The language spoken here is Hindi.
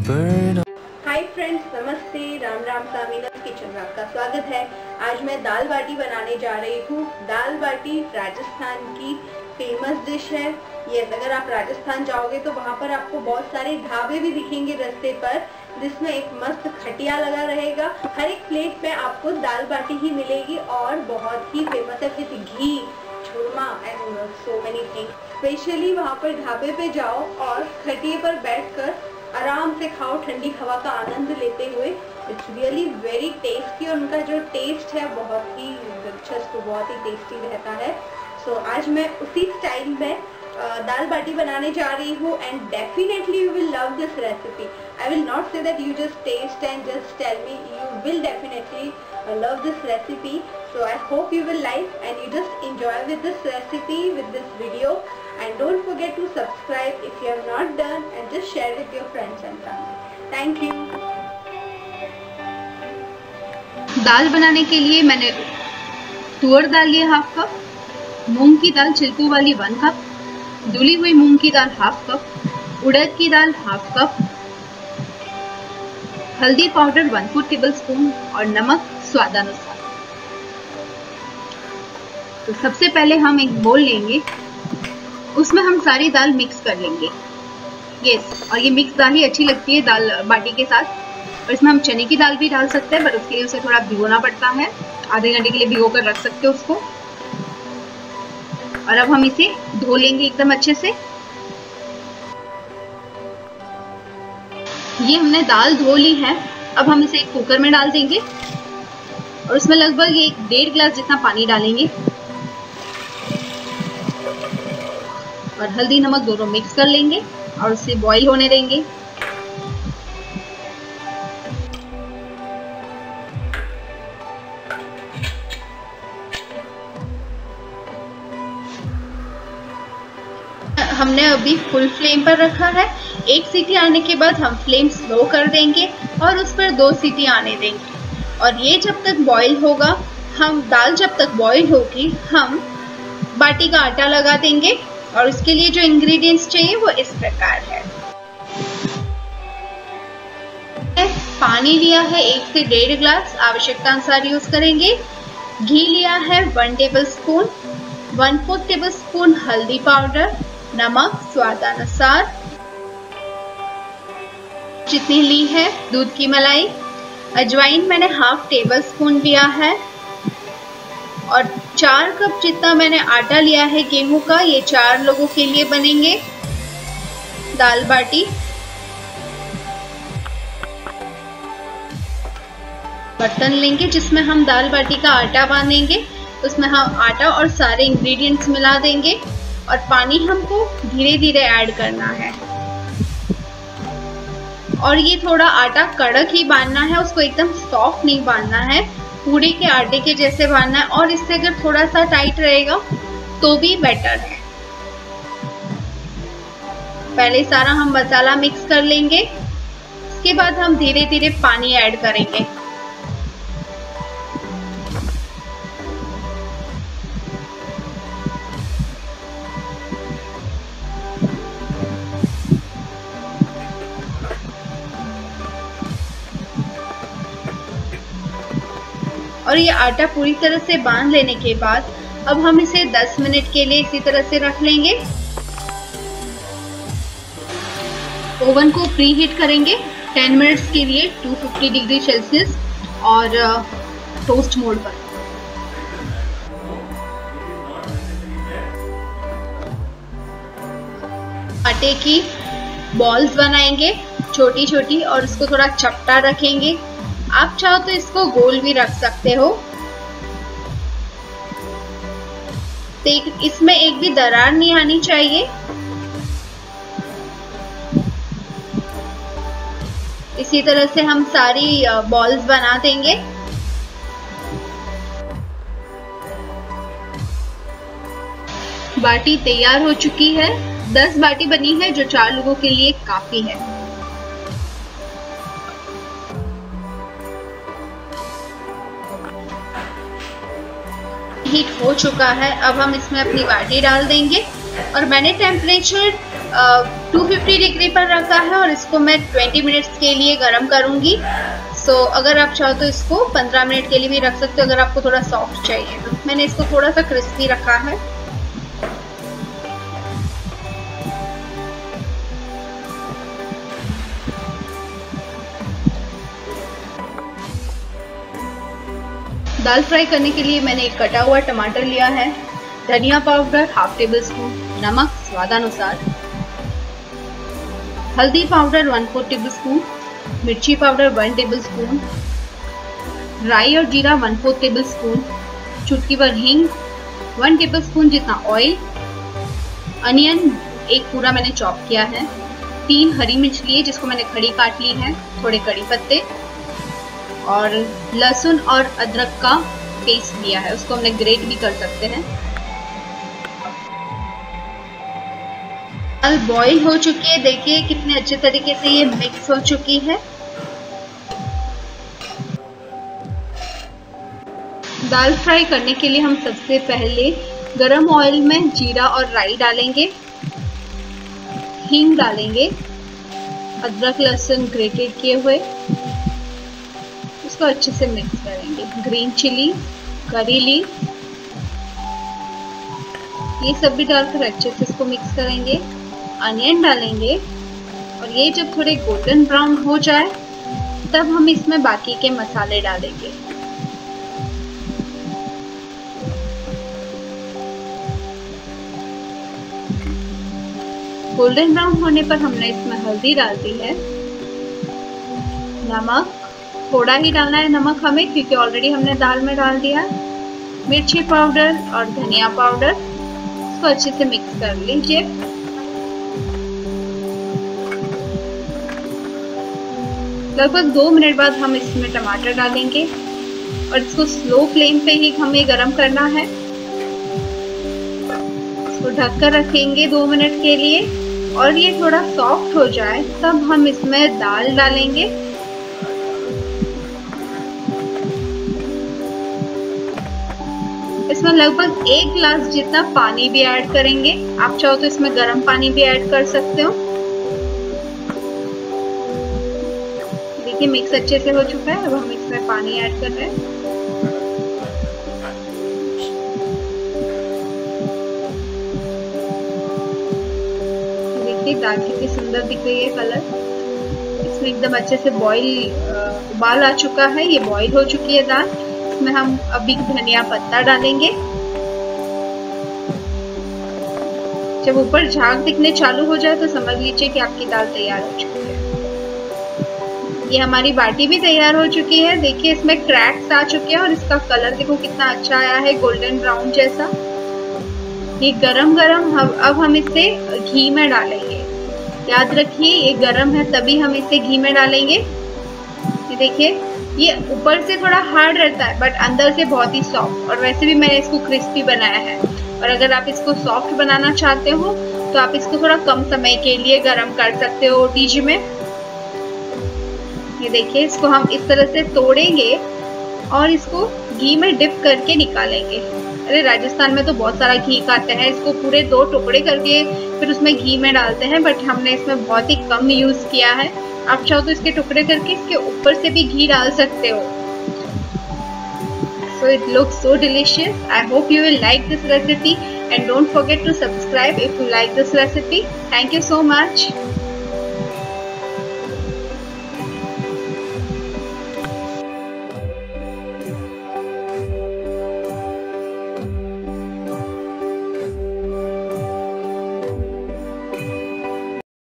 हाय फ्रेंड्स, नमस्ते, राम राम सा मीनल किचन में आपका स्वागत है। आज मैं दाल बाटी बनाने जा रही हूँ। दाल बाटी राजस्थान की फेमस डिश है। ये अगर आप राजस्थान जाओगे तो वहाँ पर आपको बहुत सारे ढाबे भी दिखेंगे रास्ते पर, जिसमें एक मस्त खटिया लगा रहेगा। हर एक प्लेट में आपको दाल बाटी ही मिलेगी और बहुत ही फेमस है with ghee, churma and so many things. Specially वहाँ पर ढाबे पे जाओ और खटिए पर बैठकर आराम से खाओ, ठंडी हवा का आनंद लेते हुए। इट्स रियली वेरी टेस्टी और उनका जो टेस्ट है बहुत ही दिलचस्प, बहुत ही टेस्टी रहता है। सो आज मैं उसी स्टाइल में दाल बाटी बनाने जा रही हूँ and definitely you will love this recipe. I will not say that you just taste and just tell me, you will definitely love this recipe. So I hope you will like and you just enjoy with this recipe, with this video, and don't forget to subscribe if you have not done, and just share with your friends and family. Thank you. दाल बनाने के लिए मैंने तुअर दाल ली हाफ कप, मूंग की दाल छिलकों वाली 1 कप, धुली हुई मूंग की दाल हाफ कप, उड़द की दाल हाफ कप, हल्दी पाउडर 1/4 टेबलस्पून और नमक स्वादानुसार। तो सबसे पहले हम एक बोल लेंगे, उसमें हम सारी दाल मिक्स कर लेंगे। और ये मिक्स दाल ही अच्छी लगती है दाल बाटी के साथ। और इसमें हम चने की दाल भी डाल सकते हैं, पर उसके लिए उसे थोड़ा भिगोना पड़ता है। आधे घंटे के लिए भिगो कर रख सकते हो उसको। और अब हम इसे धो लेंगे एकदम अच्छे से। ये हमने दाल धो ली है। अब हम इसे एक कुकर में डाल देंगे और उसमें लगभग 1.5 गिलास जितना पानी डालेंगे और हल्दी नमक दोनों मिक्स कर लेंगे और उसे बॉईल होने देंगे। हमने अभी फुल फ्लेम पर रखा है। 1 सीटी आने के बाद हम फ्लेम स्लो कर देंगे और उस पर 2 सीटी आने देंगे। और ये जब तक बॉईल होगा, दाल जब तक बॉईल होगी, हम बाटी का आटा लगा देंगे। और उसके लिए जो इंग्रेडिएंट्स चाहिए वो इस प्रकार है। पानी लिया है 1 से 1.5 गिलास, आवश्यकता अनुसार यूज करेंगे। घी लिया है 1 टेबलस्पून, 1/4 टेबलस्पून हल्दी पाउडर, नमक स्वादानुसार, जितनी ली है दूध की मलाई, अजवाइन मैंने 1/2 टेबलस्पून लिया है और 4 कप जितना मैंने आटा लिया है गेहूं का। ये 4 लोगों के लिए बनेंगे दाल बाटी। बर्तन लेंगे जिसमें हम दाल बाटी का आटा बांधेंगे। उसमें हम आटा और सारे इंग्रेडिएंट्स मिला देंगे और पानी हमको धीरे धीरे ऐड करना है। और ये थोड़ा आटा कड़क ही बांधना है, उसको एकदम सॉफ्ट नहीं बांधना है, पूड़ी के आटे के जैसे बांधना है। और इससे अगर थोड़ा सा टाइट रहेगा तो भी बेटर है। पहले सारा हम मसाला मिक्स कर लेंगे, उसके बाद हम धीरे धीरे पानी ऐड करेंगे। और ये आटा पूरी तरह से बांध लेने के बाद अब हम इसे 10 मिनट के लिए इसी तरह से रख लेंगे। ओवन को प्री हीट करेंगे 10 मिनट्स के लिए 250 डिग्री सेल्सियस और टोस्ट मोड पर। आटे की बॉल्स बनाएंगे छोटी छोटी और इसको थोड़ा चपटा रखेंगे। आप चाहो तो इसको गोल भी रख सकते हो। इसमें एक भी दरार नहीं आनी चाहिए। इसी तरह से हम सारी बॉल्स बना देंगे। बाटी तैयार हो चुकी है। 10 बाटी बनी है जो 4 लोगों के लिए काफी है। हीट हो चुका है। अब हम इसमें अपनी बाटी डाल देंगे और मैंने टेम्परेचर 250 डिग्री पर रखा है और इसको मैं 20 मिनट्स के लिए गर्म करूंगी। सो अगर आप चाहो तो इसको 15 मिनट के लिए भी रख सकते हो अगर आपको थोड़ा सॉफ्ट चाहिए तो। मैंने इसको थोड़ा सा क्रिस्पी रखा है। दाल फ्राई करने के लिए मैंने एक कटा हुआ टमाटर लिया है, धनिया पाउडर हाफ टेबल स्पून, नमक स्वादानुसार, हल्दी पाउडर 1/4 टेबल स्पून, मिर्ची पाउडर 1 टेबल स्पून, राई और जीरा 1/4 टेबल स्पून, चुटकी भर हींग, 1 टेबल स्पून जितना ऑयल, अनियन एक पूरा मैंने चॉप किया है, 3 हरी मिर्च लिए जिसको मैंने खड़ी काट ली है, थोड़े कड़ी पत्ते और लहसुन और अदरक का पेस्ट लिया है, उसको हमने ग्रेट भी कर सकते हैं। दाल बॉईल हो चुकी है, देखिए कितने अच्छे तरीके से ये मिक्स हो चुकी है। दाल फ्राई करने के लिए हम सबसे पहले गरम ऑयल में जीरा और राई डालेंगे, हींग डालेंगे, अदरक लहसुन ग्रेटेड किए हुए, इसको अच्छे से मिक्स करेंगे, ग्रीन चिली, करी लीफ, ये सब भी डालकर अच्छे से इसको मिक्स करेंगे। अनियन डालेंगे और ये जब थोड़े गोल्डन ब्राउन हो जाए तब हम इसमें बाकी के मसाले डालेंगे। गोल्डन ब्राउन होने पर हमने इसमें हल्दी डाल दी है, नमक थोड़ा ही डालना है नमक हमें क्योंकि ऑलरेडी हमने दाल में डाल दिया, मिर्ची पाउडर और धनिया पाउडर, इसको अच्छे से मिक्स कर लीजिए। लगभग 2 मिनट बाद हम इसमें टमाटर डालेंगे और इसको स्लो फ्लेम पे ही हमें गरम करना है। इसको ढककर रखेंगे 2 मिनट के लिए और ये थोड़ा सॉफ्ट हो जाए तब हम इसमें दाल डालेंगे। इसमें लगभग 1 गिलास जितना पानी भी ऐड करेंगे, आप चाहो तो इसमें गर्म पानी भी ऐड कर सकते हो। देखिए मिक्स अच्छे से हो चुका है, अब हम इसमें पानी ऐड कर रहे हैं। देखिए दाल कितनी सुंदर दिख रही है, कलर इसमें एकदम अच्छे से उबाल आ चुका है, ये बॉईल हो चुकी है दाल। इसमें हम अभी धनिया पत्ता डालेंगे। जब ऊपर झाग दिखने चालू हो जाए तो समझ लीजिए कि आपकी दाल तैयार हो चुकी है। ये हमारी बाटी भी तैयार हो चुकी है, देखिए इसमें क्रैक्स आ चुके हैं और इसका कलर देखो कितना अच्छा आया है, गोल्डन ब्राउन जैसा। ये गरम गरम अब हम इसे घी में डालेंगे, याद रखिए ये गरम है तभी हम इसे घी में डालेंगे। ये देखिए ये ऊपर से थोड़ा हार्ड रहता है बट अंदर से बहुत ही सॉफ्ट, और वैसे भी मैंने इसको क्रिस्पी बनाया है। और अगर आप इसको सॉफ्ट बनाना चाहते हो तो आप इसको थोड़ा कम समय के लिए गरम कर सकते हो ओटीजी में। ये देखिए इसको हम इस तरह से तोड़ेंगे और इसको घी में डिप करके निकालेंगे। अरे राजस्थान में तो बहुत सारा घी खाते हैं, इसको पूरे 2 टुकड़े करके फिर उसमें घी में डालते हैं, बट हमने इसमें बहुत ही कम यूज किया है। आप चाहो तो इसके टुकड़े करके इसके ऊपर से भी घी डाल सकते हो। So it looks so delicious. I hope you will like this recipe and don't forget to subscribe if you like this recipe. Thank you so much.